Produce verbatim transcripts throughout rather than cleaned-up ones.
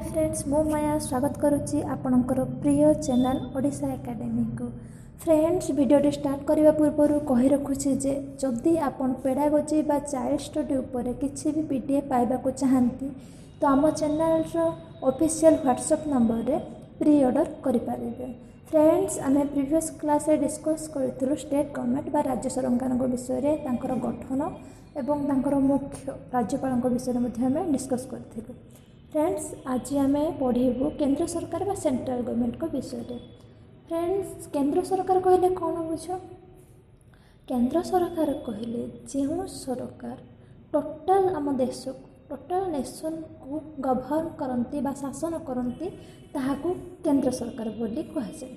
Friends मु माया स्वागत करुच्ची आपणकर प्रिय चैनल ओडिशा एकेडमी को। फ्रेंड्स वीडियो स्टार्ट करने पूर्व कही रखुचे जे जदि आपण पेडागोजी बा चाइल्ड स्टडी उपर किसी भी पीडीएफ पाइबा को चाहती तो आम चैनल ऑफिशियल व्हाट्सएप नंबर रे प्री ऑर्डर करें। फ्रेंड्स आम प्रीवियस क्लास रे डिस्कस करूँ स्टेट गवर्नमेंट बा राज्य सरकार विषय में गठन एवं तांकर मुख्य राज्यपाल विषय में डिस्कस करूँ। फ्रेंड्स आज आम पढ़ू केंद्र सरकार बा सेंट्रल गवर्नमेंट को विषय में। फ्रेंड्स केंद्र सरकार कहले कौन बुझ? केंद्र सरकार कहले जो सरकार टोटाल आम देश टोटाल नेशन को गवर्न करती बा शासन करती ताहाकू केंद्र सरकार बोली कहुए।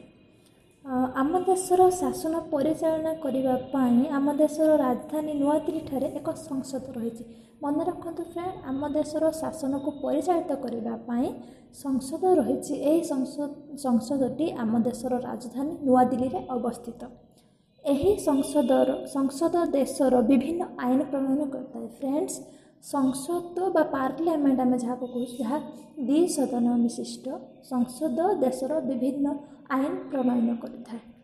आम देशर शासन परिचालना करने आम देशर राजधानी नुआ दिल्ली ठारे एक संसद रही। मन रखु फ्रेंड आम देशर शासन को परिचालित करने संसद रही। यही संसद संसदटी आम देशर राजधानी नुआ दिल्ली रे अवस्थित। यही संसद संसद देशर विभिन्न आईन प्रणयन करता है। फ्रेंड्स संसद बा पार्लियामेंट आम जहाँ को कह जहाँ द्वि सदन विशिष्ट संसद देशर विभिन्न आईन प्रणयन करता है।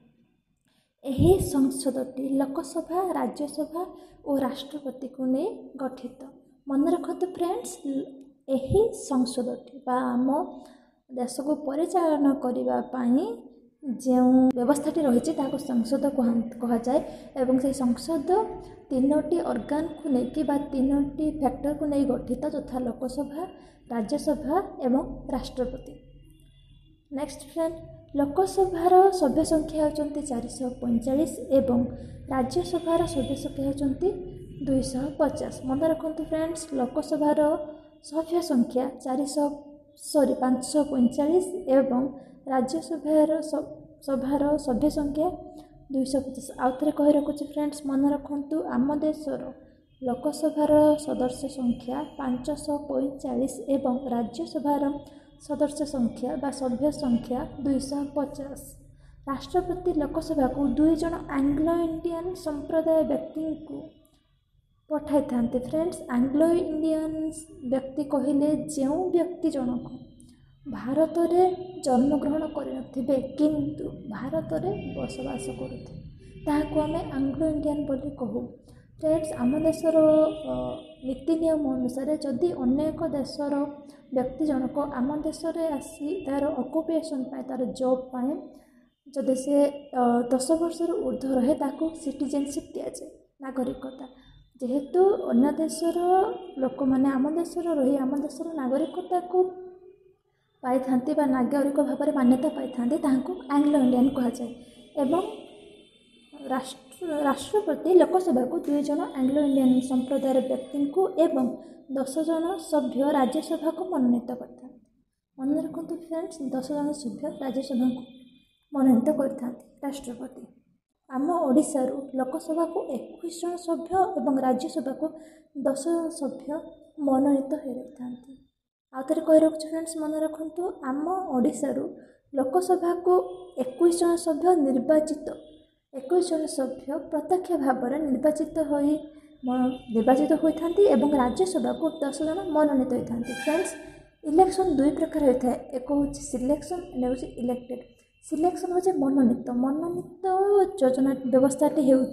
यही संसदटी लोकसभा राज्यसभा और राष्ट्रपति को नहीं गठित। मन रखते फ्रेंड्स यही संसदटी बा आम देश को परिचालन करने जो व्यवस्थाटी रही संसद कह जाए। एवं से संसद तीनोटी ऑर्गन को लेकिन बा तीनोटी फैक्टर को नहीं गठित तथा लोकसभा राज्यसभा एवं राष्ट्रपति। नेक्स्ट फ्रेंड लोकसभार सभ्य संख्या होती चार सौ पैंचाश एवं राज्यसभार सभ्य संख्या होती दुईश पचास। मन रखु फ्रेंड्स लोकसभार सभ्य संख्या चार सौ सॉरी पाँच सौ पैंचाश एवं राज्यसभार सभार सभ्य संख्या दुईश पचास। आउ थे कही रखुच्छे फ्रेंड्स मन रखु आम देशर लोकसभार सदस्य संख्या पाँच सौ पैंचाश एवं राज्यसभार सदस्य संख्या बा सभ्य संख्या दुईश पचास। राष्ट्रपति लोकसभा को दुई जन आंग्लो इंडियन संप्रदाय व्यक्ति को पठाई था। फ्रेंड्स आंग्लो इंडियन व्यक्ति कहले जो व्यक्ति जनक भारत में जन्मग्रहण करनथिबे किंतु भारत में बसवास करुथे आम आंग्लो इंडियन बोली कहू। फ्रेंड्स आम देशर नीति नियम अनुसार जदि अन्य एक देशर व्यक्ति जनक आम देश में आसी तार ऑक्युपेशन पाए तार जॉब पाए जदि से दस वर्ष ऊर्ध्व रहे ताको सिटीजनशिप दि जाए नागरिकता। जेहेतु अन्य देशर लोक मैंने आम देश रही आम देशर नागरिकता को पाई थांती बा नागरिक भाव में मान्यता पाई थांती तांको आंग्लो इंडियन कह जाए। एवं राष्ट्र राष्ट्रपति लोकसभा को दुई जन आंग्लो इंडियन संप्रदायर व्यक्ति को एवं दस जन सभ्य राज्यसभा को मनोनीत करता। मन रखु फ्रेंड्स दस जन सभ्य राज्यसभा को मनोनीत करता राष्ट्रपति। आम ओडिशा लोकसभा को इक्कीस जन सभ्य एवं राज्यसभा को दस सभ्य मनोनीत हो रही। आउ थे कही रखु फ्रेंड्स मन रखु आम ओडिशा लोकसभा को इक्कीस जन सभ्य निर्वाचित इक्कीस जन सभ्य प्रत्यक्ष भाव में निर्वाचित हो निर्वाचित होता एवं राज्यसभा को दस जन मनोनीत होता। फ्रेंड्स इलेक्शन दुई प्रकार होता है। एक हूँ सिलेक्शन एंड हूँ इलेक्टेड। सिलेक्शन हूँ मनोनीत मनोनीत योजना व्यवस्थाटी हो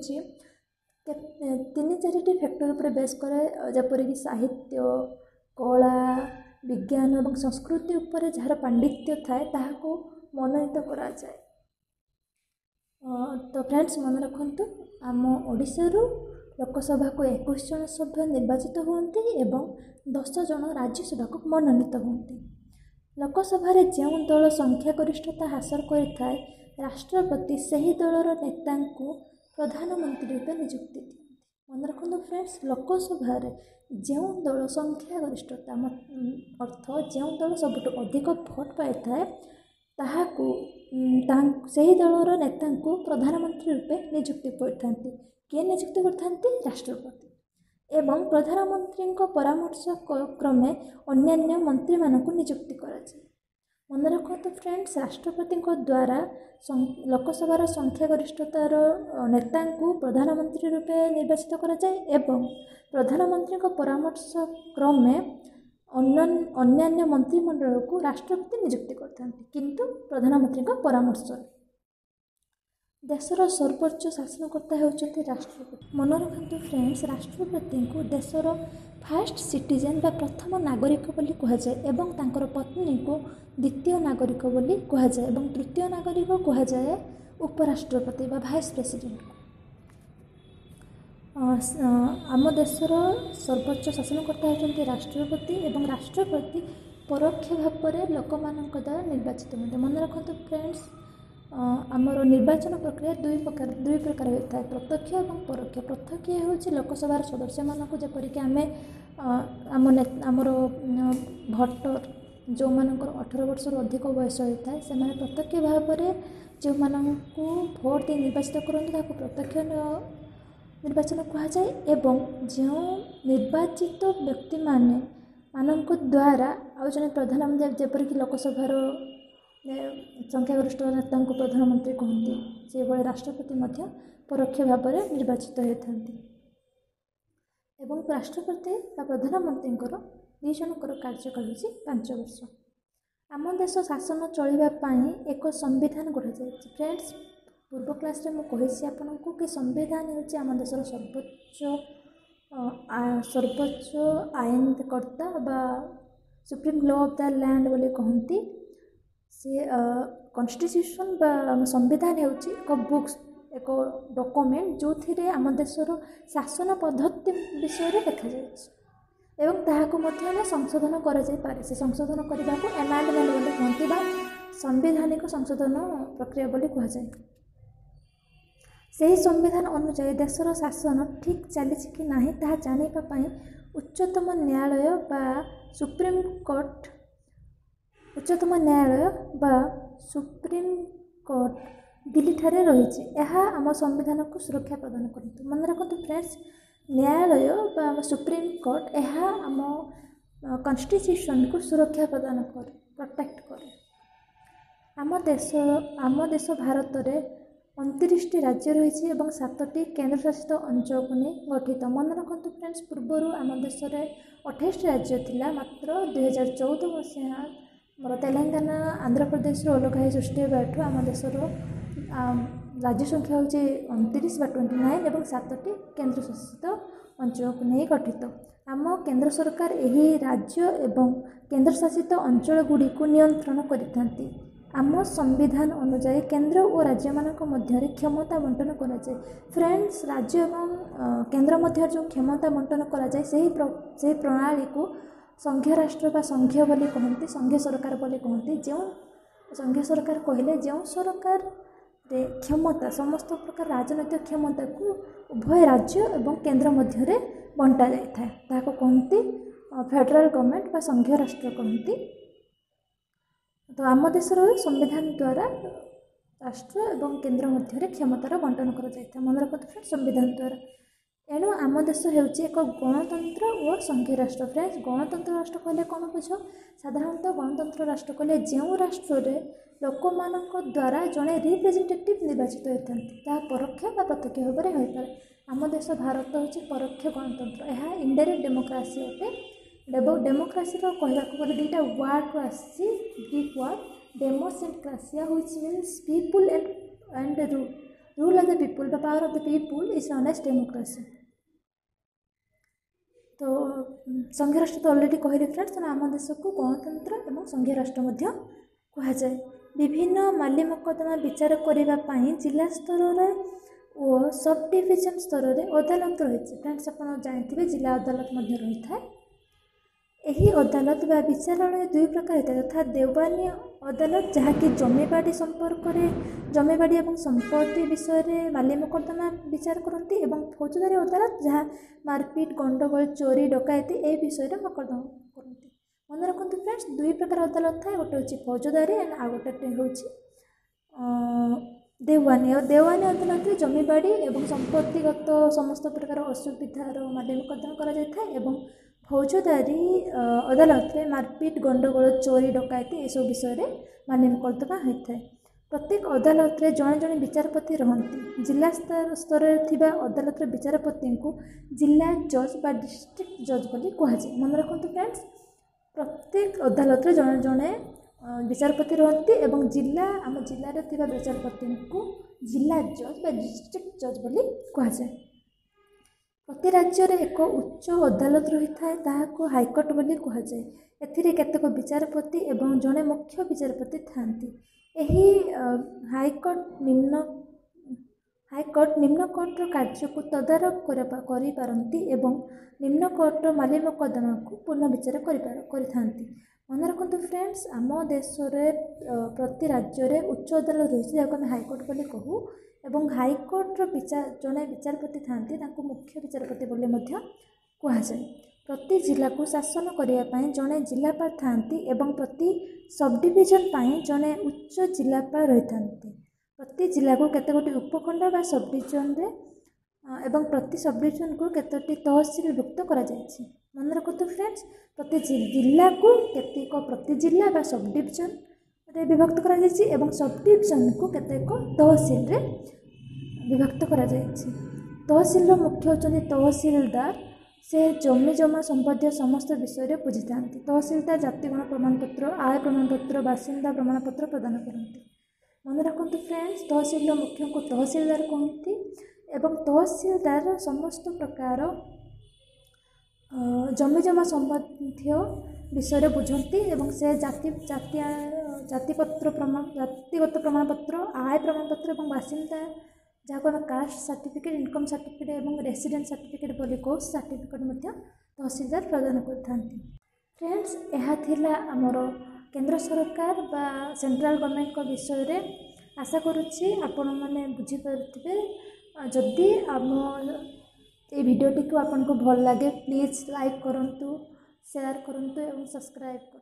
तीन चार फैक्टर पर बेस करे जपरिक साहित्य कला विज्ञान और संस्कृति उपर जार पांडित्य थाए ताहाको मनोनीत करा जाए। तो फ्रेंड्स मन रखु आम ओडिशा लोकसभा को इक्कीस जन सभ्य निर्वाचित होती एवं दस जन राज्यसभा को मनोनीत होती। लोकसभा जो दल संख्या गरिष्ठता हासिल करें राष्ट्रपति सही दलर नेता को प्रधानमंत्री रूप नियुक्ति दिखती। मन रखु फ्रेंड्स लोकसभा जो दल संख्या गरिष्ठता अर्थ जो दल सबुठ अधिक भोट पाई था ताहाकू सही दलर नेता को प्रधानमंत्री रूपे नियुक्ति करता। किए नियुक्ति करते? राष्ट्रपति। एवं प्रधानमंत्री परामर्श क्रमे अन्यान्य मंत्री मानक नियुक्ति कराए। मन रखु फ्रेंड्स राष्ट्रपति द्वारा लोकसभार संख्या गरिष्ठतार नेता को प्रधानमंत्री रूपे निर्वाचित कराए एवं प्रधानमंत्री परामर्श क्रमे ଅନ୍ୟ ଅନ୍ୟାନ୍ୟ ମନ୍ତ୍ରିମଣ୍ଡଳକୁ ରାଷ୍ଟ୍ରପତି ନିଯୁକ୍ତି କରିଥାନ୍ତି କିନ୍ତୁ ପ୍ରଧାନମନ୍ତ୍ରୀଙ୍କ ପରାମର୍ଶରେ। ଦେଶର ସର୍ବୋଚ୍ଚ ଶାସନକର୍ତ୍ତା ହେଉଛନ୍ତି ରାଷ୍ଟ୍ରପତି। ମନେ ରଖନ୍ତୁ ଫ୍ରେଣ୍ଡସ୍, ରାଷ୍ଟ୍ରପତିଙ୍କୁ ଦେଶର ଫାର୍ଷ୍ଟ ସିଟିଜେନ୍ ବା ପ୍ରଥମ ନାଗରିକ ବୋଲି କୁହାଯାଏ ଏବଂ ତାଙ୍କର ପତ୍ନୀଙ୍କୁ ଦ୍ୱିତୀୟ ନାଗରିକ ବୋଲି କୁହାଯାଏ ଏବଂ ତୃତୀୟ ନାଗରିକ କୁହାଯାଏ ଉପରାଷ୍ଟ୍ରପତି ବା ଭାଇସ୍ ପ୍ରେସିଡେଣ୍ଟକୁ। ଆମ ଦେଶର ସର୍ବୋଚ୍ଚ ଶାସନକର୍ତ୍ତା ହେଉଛନ୍ତି ରାଷ୍ଟ୍ରପତି ଏବଂ ରାଷ୍ଟ୍ରପତି ପରୋକ୍ଷ ଭାବରେ ଲୋକମାନଙ୍କ ଦ୍ୱାରା ନିର୍ବାଚିତ ହୁଅନ୍ତି। ମନେ ରଖନ୍ତୁ ଫ୍ରେଣ୍ଡସ୍, ଆମର ନିର୍ବାଚନ ପ୍ରକ୍ରିୟା ଦୁଇ ପ୍ରକାର ଦୁଇ ପ୍ରକାର ହୋଇଥାଏ, ପ୍ରତ୍ୟକ୍ଷ ଏବଂ ପରୋକ୍ଷ। ପ୍ରତ୍ୟକ୍ଷ ହେଉଛି ଲୋକସଭାର ସଦସ୍ୟମାନଙ୍କୁ, ଯେପରିକି ଆମେ ଆମ ଆମର ଭୋଟର ଯେଉଁମାନଙ୍କର ଅଠର ବର୍ଷରୁ ଅଧିକ ବୟସ ହୋଇଥାଏ ସେମାନେ ପ୍ରତ୍ୟକ୍ଷ ଭାବରେ ଯେଉଁମାନଙ୍କୁ ଭୋଟ ଦେଇ ନିର୍ବାଚିତ କରନ୍ତି ତାକୁ ପ୍ରତ୍ୟକ୍ଷ ନିର୍ବାଚନ କୁହାଯାଏ ଏବଂ ଯେଉଁ ନିର୍ବାଚିତ ବ୍ୟକ୍ତିମାନେ ମାନଙ୍କ ଦ୍ୱାରା ଆଉ ଜଣେ ପ୍ରଧାନମନ୍ତ୍ରୀ, ଯେପରିକି ଲୋକସଭାର ସଂଖ୍ୟାଗରିଷ୍ଠ ନେତାଙ୍କୁ ପ୍ରଧାନମନ୍ତ୍ରୀ କହନ୍ତି, ସେଭଳି ରାଷ୍ଟ୍ରପତି ମଧ୍ୟ ପରୋକ୍ଷ ଭାବରେ ନିର୍ବାଚିତ ହୋଇଥାନ୍ତି। ଏବଂ ରାଷ୍ଟ୍ରପତି ବା ପ୍ରଧାନମନ୍ତ୍ରୀଙ୍କର ଦୁଇ ଜଣଙ୍କର କାର୍ଯ୍ୟକାଳ ହେଉଛି ପାଞ୍ଚ ବର୍ଷ। ଆମ ଦେଶ ଶାସନ ଚଳିବା ପାଇଁ ଏକ ସମ୍ବିଧାନ ଗଢ଼ାଯାଇଛି। ଫ୍ରେଣ୍ଡସ୍, ପୂର୍ବ କ୍ଲାସ୍ରେ ମୁଁ କହିଛି ଆପଣଙ୍କୁ କି ସମ୍ବିଧାନ ହେଉଛି ଆମ ଦେଶର ସର୍ବୋଚ୍ଚ ସର୍ବୋଚ୍ଚ ଆଇନକର୍ତ୍ତା ବା supreme law of the land ବୋଲି କହନ୍ତି। ସେ କନଷ୍ଟିଟ୍ୟୁସନ୍ ବା ସମ୍ବିଧାନ ହେଉଛି ଏକ ବୁକ୍ସ, ଏକ ଡକୁମେଣ୍ଟ ଯେଉଁଥିରେ ଆମ ଦେଶର ଶାସନ ପଦ୍ଧତି ବିଷୟରେ ଲେଖାଯାଇଛି ଏବଂ ତାହାକୁ ମଧ୍ୟ ଆମେ ସଂଶୋଧନ କରାଯାଇପାରେ। ସେ ସଂଶୋଧନ କରିବାକୁ ଆମେଣ୍ଡମେଣ୍ଟ ବୋଲି କୁହନ୍ତି ବା ସାମ୍ବିଧାନିକ ସଂଶୋଧନ ପ୍ରକ୍ରିୟା ବୋଲି କୁହାଯାଏ। ସେହି ସମ୍ବିଧାନ ଅନୁଯାୟୀ ଦେଶର ଶାସନ ଠିକ୍ ଚାଲିଛି କି ନାହିଁ ତାହା ଜାଣିବା ପାଇଁ ଉଚ୍ଚତମ ନ୍ୟାୟାଳୟ ବା ସୁପ୍ରିମକୋର୍ଟ ଉଚ୍ଚତମ ନ୍ୟାୟାଳୟ ବା ସୁପ୍ରିମକୋର୍ଟ ଦିଲ୍ଲୀଠାରେ ରହିଛି। ଏହା ଆମ ସମ୍ବିଧାନକୁ ସୁରକ୍ଷା ପ୍ରଦାନ କରନ୍ତି। ମନେ ରଖନ୍ତୁ ଫ୍ରେଣ୍ଡସ୍, ନ୍ୟାୟାଳୟ ବା ସୁପ୍ରିମକୋର୍ଟ ଏହା ଆମ କନଷ୍ଟିଟ୍ୟୁସନକୁ ସୁରକ୍ଷା ପ୍ରଦାନ କରେ, ପ୍ରୋଟେକ୍ଟ କରେ। ଆମ ଦେଶ ଆମ ଦେଶ ଭାରତରେ ଅଣତିରିଶଟି ରାଜ୍ୟ ରହିଛି ଏବଂ ସାତଟି କେନ୍ଦ୍ରଶାସିତ ଅଞ୍ଚଳକୁ ନେଇ ଗଠିତ। ମନେ ରଖନ୍ତୁ ଫ୍ରେଣ୍ଡସ୍, ପୂର୍ବରୁ ଆମ ଦେଶରେ ଅଠେଇଶଟି ରାଜ୍ୟ ଥିଲା, ମାତ୍ର ଦୁଇହଜାର ଚଉଦ ମସିହା ଆମର ତେଲେଙ୍ଗାନା ଆନ୍ଧ୍ରପ୍ରଦେଶର ଅଲଗା ହୋଇ ସୃଷ୍ଟି ହେବାଠୁ ଆମ ଦେଶର ରାଜ୍ୟ ସଂଖ୍ୟା ହେଉଛି ଅଣତିରିଶ ବା ଟ୍ୱେଣ୍ଟି ନାଇନ୍ ଏବଂ ସାତଟି କେନ୍ଦ୍ରଶାସିତ ଅଞ୍ଚଳକୁ ନେଇ ଗଠିତ। ଆମ କେନ୍ଦ୍ର ସରକାର ଏହି ରାଜ୍ୟ ଏବଂ କେନ୍ଦ୍ରଶାସିତ ଅଞ୍ଚଳଗୁଡ଼ିକୁ ନିୟନ୍ତ୍ରଣ କରିଥାନ୍ତି। ଆମ ସମ୍ବିଧାନ ଅନୁଯାୟୀ କେନ୍ଦ୍ର ଓ ରାଜ୍ୟମାନଙ୍କ ମଧ୍ୟରେ କ୍ଷମତା ବଣ୍ଟନ କରାଯାଏ। ଫ୍ରେଣ୍ଡସ୍, ରାଜ୍ୟ ଏବଂ କେନ୍ଦ୍ର ମଧ୍ୟରେ ଯେଉଁ କ୍ଷମତା ବଣ୍ଟନ କରାଯାଏ ସେହି ସେହି ପ୍ରଣାଳୀକୁ ସଂଘୀୟ ରାଷ୍ଟ୍ର ବା ସଂଘୀୟ ବୋଲି କହନ୍ତି, ସଂଘୀୟ ସରକାର ବୋଲି କହନ୍ତି। ଯେଉଁ ସଂଘୀୟ ସରକାର କହିଲେ ଯେଉଁ ସରକାରରେ କ୍ଷମତା ସମସ୍ତ ପ୍ରକାର ରାଜନୈତିକ କ୍ଷମତାକୁ ଉଭୟ ରାଜ୍ୟ ଏବଂ କେନ୍ଦ୍ର ମଧ୍ୟରେ ବଣ୍ଟା ଯାଇଥାଏ, ତାହାକୁ କହନ୍ତି ଫେଡେରାଲ ଗଭର୍ଣ୍ଣମେଣ୍ଟ ବା ସଂଘୀୟ ରାଷ୍ଟ୍ର କହନ୍ତି। ତ ଆମ ଦେଶର ସମ୍ବିଧାନ ଦ୍ୱାରା ରାଷ୍ଟ୍ର ଏବଂ କେନ୍ଦ୍ର ମଧ୍ୟରେ କ୍ଷମତାର ବଣ୍ଟନ କରାଯାଇଥାଏ। ମନେ ରଖନ୍ତୁ ସମ୍ବିଧାନ ଦ୍ୱାରା। ଏଣୁ ଆମ ଦେଶ ହେଉଛି ଏକ ଗଣତନ୍ତ୍ର ଓ ସଂଘୀୟ ରାଷ୍ଟ୍ର। ଫ୍ରେଣ୍ଡସ୍, ଗଣତନ୍ତ୍ର ରାଷ୍ଟ୍ର କହିଲେ କ'ଣ ବୁଝ? ସାଧାରଣତଃ ଗଣତନ୍ତ୍ର ରାଷ୍ଟ୍ର କହିଲେ ଯେଉଁ ରାଷ୍ଟ୍ରରେ ଲୋକମାନଙ୍କ ଦ୍ୱାରା ଜଣେ ରିପ୍ରେଜେଣ୍ଟେଟିଭ୍ ନିର୍ବାଚିତ ହୋଇଥାନ୍ତି, ତାହା ପରୋକ୍ଷ ବା ପ୍ରତ୍ୟକ୍ଷ ଭାବରେ ହୋଇପାରେ। ଆମ ଦେଶ ଭାରତ ହେଉଛି ପରୋକ୍ଷ ଗଣତନ୍ତ୍ର, ଏହା ଇନଡାଇରେକ୍ଟ ଡେମୋକ୍ରାସି ଅଟେ। ଡେମୋକ୍ରାସିର କହିବାକୁ ଗଲେ ଦୁଇଟା ୱାର୍ଡ଼ରୁ ଆସିଛି, Greek word demos and kratia, which means people and and rule rule of the people ବା power of the people is known as democracy. ତ ସଂଘୀୟ ରାଷ୍ଟ୍ର ତ ଅଲରେଡ଼ି କହିଲେ ଫ୍ରେଣ୍ଡସ୍, ତେଣୁ ଆମ ଦେଶକୁ ଗଣତନ୍ତ୍ର ଏବଂ ସଂଘୀୟ ରାଷ୍ଟ୍ର ମଧ୍ୟ କୁହାଯାଏ। ବିଭିନ୍ନ ମାଲି ମକଦ୍ଦମା ବିଚାର କରିବା ପାଇଁ ଜିଲ୍ଲା ସ୍ତରରେ ଓ ସବ୍ ଡିଭିଜନ୍ ସ୍ତରରେ ଅଦାଲତ ରହିଛି। ଫ୍ରେଣ୍ଡସ୍, ଆପଣ ଜାଣିଥିବେ ଜିଲ୍ଲା ଅଦାଲତ ମଧ୍ୟ ରହିଥାଏ। ଏହି ଅଦାଲତ ବା ବିଚାରାଳୟ ଦୁଇ ପ୍ରକାର ହୋଇଥାଏ, ଯଥା ଦେୱାନୀ ଅଦାଲତ ଯାହାକି ଜମିବାଡ଼ି ସମ୍ପର୍କରେ ଜମିବାଡ଼ି ଏବଂ ସମ୍ପତ୍ତି ବିଷୟରେ ମାଲି ମକଦ୍ଦମା ବିଚାର କରନ୍ତି ଏବଂ ଫୌଜଦାରୀ ଅଦାଲତ ଯାହା ମାରପିଟ୍, ଗଣ୍ଡଗୋଳ, ଚୋରି, ଡକାୟତି ଏହି ବିଷୟରେ ମକଦ୍ଦମା କରନ୍ତି। ମନେ ରଖନ୍ତୁ ଫ୍ରେଣ୍ଡସ୍, ଦୁଇ ପ୍ରକାର ଅଦାଲତ ଥାଏ, ଗୋଟେ ହେଉଛି ଫୌଜଦାରୀ ଆଉ ଗୋଟେ ହେଉଛି ଦେୱାନୀ। ଆଉ ଦେୱାନୀ ଅଦାଲତରେ ଜମିବାଡ଼ି ଏବଂ ସମ୍ପତ୍ତିଗତ ସମସ୍ତ ପ୍ରକାର ଅସୁବିଧାର ମାଲି ମକଦ୍ଦମା କରାଯାଇଥାଏ ଏବଂ ଫୌଜଦାରୀ ଅଦାଲତରେ ମାରପିଟ୍, ଗଣ୍ଡଗୋଳ, ଚୋରି, ଡକାୟତି ଏସବୁ ବିଷୟରେ ମାଲି ମକଦ୍ଦମା ହୋଇଥାଏ। ପ୍ରତ୍ୟେକ ଅଦାଲତରେ ଜଣେ ଜଣେ ବିଚାରପତି ରହନ୍ତି। ଜିଲ୍ଲା ସ୍ତରରେ ଥିବା ଅଦାଲତର ବିଚାରପତିଙ୍କୁ ଜିଲ୍ଲା ଜଜ୍ ବା ଡିଷ୍ଟ୍ରିକ୍ଟ ଜଜ୍ ବୋଲି କୁହାଯାଏ। ମନେ ରଖନ୍ତୁ ଫ୍ରେଣ୍ଡସ୍, प्रत्येक अदालत रे जड़े जड़े विचारपति रहती एवं जिला आम जिले में विचारपति को जिला जज बा डिस्ट्रिक्ट जज बोली कहुए। प्रति राज्य रे एक उच्च अदालत रही है हाईकोर्ट बोली कहुए। एथिरे केतेक विचारपति एवं जड़े मुख्य विचारपति थांती। एही हाईकोर्ट निम्न हाईकोर्ट निम्न कोर्टर कार्य को तदारख करि पारंती एवं निम्न कोर्टर माली मोकदमा को पुनः विचार करि मन रखु फ्रेंड्स, आम देश प्रति राज्य रे उच्च अदालत रही है जहाँ हाईकोर्ट बोली कहू एवं हाईकोर्टर विचार जड़े विचारपति थांती मुख्य विचारपति बोली कहुए। प्रति जिला को शासन करने जड़े जिलापाल थांती एवं प्रति सब डिविजन पाई जड़े उच्च जिलापाल रही थांती। प्रति जिला को केते गोटी उपखंड बा सब डिविजन रे एवं प्रति सब डिविजन को केतोटी तहसील भुक्त करा जायछि। मन रखतु फ्रेंड्स, प्रति जिला को केतेक प्रति जिला बा सब डिविजन रे विभक्त करा जायछि एवं सब डिविजन को केतेक तहसील रे विभक्त करा जायछि। तहसील रो मुख्य होचନ୍ତି तहसीलदार। से जमी जमा संबंधी समस्त विषय बुझी था। तहसीलदार जातिगण प्रमाणपत्र, आय प्रमाणपत्र, बासिंदा प्रमाणपत्र प्रदान करते। मन रखु फ्रेंड्स, तहसील मुख्य को तहसीलदार कहती एवं तहसीलदार समस्त प्रकार जमी जमा संबंधी विषय बुझती एवं से जाति जातीय जातिपत्र प्रमाण जातिगत प्रमाणपत्र, आय प्रमाणपत्र और बासिंदा जहाँ को आम कास्ट सर्टिफिकेट, इनकम सर्टिफिकेट और रेसिडेंट सर्टिफिकेट बोली कौ सर्टिफिकेट तहसीलदार प्रदान करथांती। फ्रेंड्स, यह थिला आमर केंद्र सरकार बा सेंट्रल गवर्नमेंट को विषय रे। आशा करुच्ची आपण मैंने बुझीपारे। जदि आम ये भिडियोटी को आपन को भल लगे प्लीज लाइक करंतु, शेयर करंतु और सब्सक्राइब करंतु।